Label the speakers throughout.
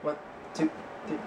Speaker 1: 1, 2, 3.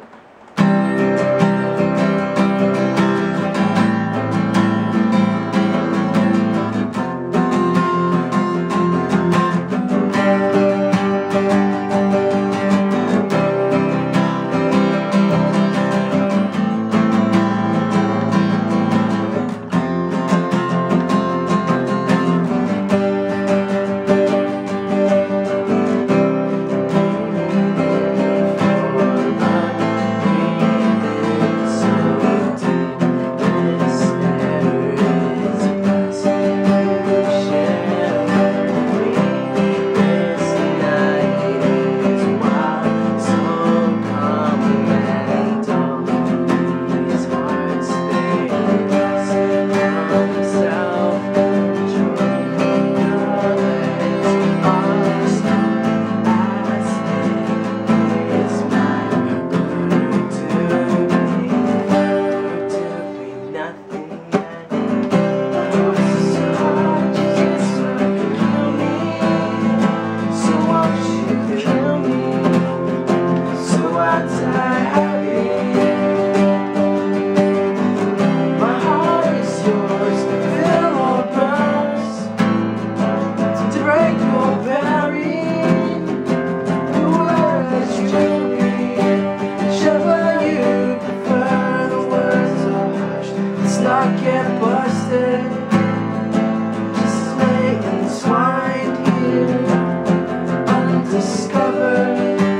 Speaker 1: Not get busted, just lay entwined here, undiscovered,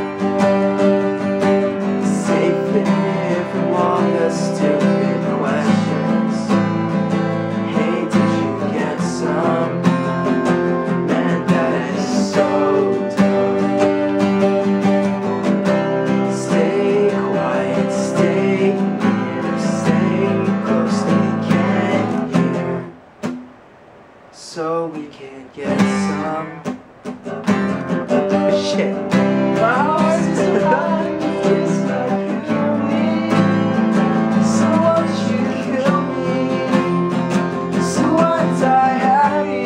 Speaker 1: safe in here from all the stupid questions. Hey, did you get some? Man, that is so dumb. Stay quiet, stay near, stay close. So we can get some shit. My heart is alive, it's like you kill me. So won't you kill me? So I die happy.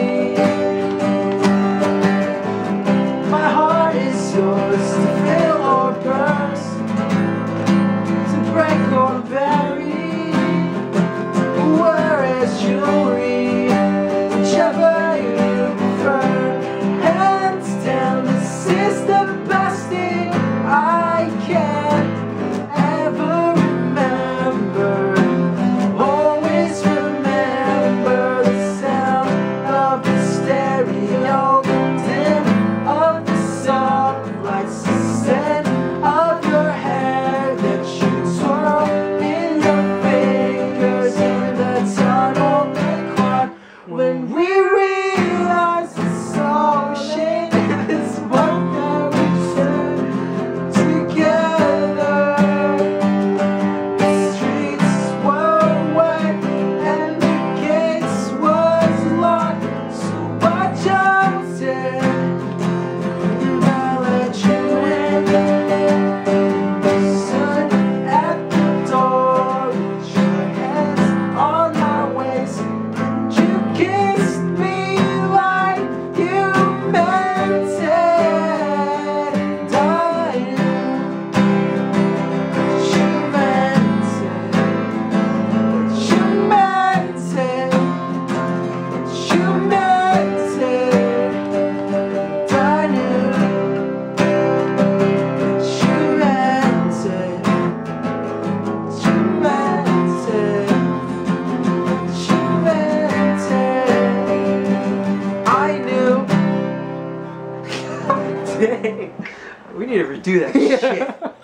Speaker 1: My heart is yours to fill or burst, to break or bury. Where is jewelry? Whichever you prefer, hands down, this is the best thing I can ever remember. Always remember the sound of the stereo, the dim of the soft lights, the scent of your hair that you twirl in your fingers in the tunnel clock. When we realize it's all shit, it's one that we share together. The streets were wet and the gates was locked, so I jumped in and I let you in. Stood at the door with your hands on my waist, and you kissed me like you meant it. And I knew that you meant it, that you meant it, that you meant it. And I knew that you meant it, that you meant it, that you meant it. I knew. Dang, we need to redo that shit.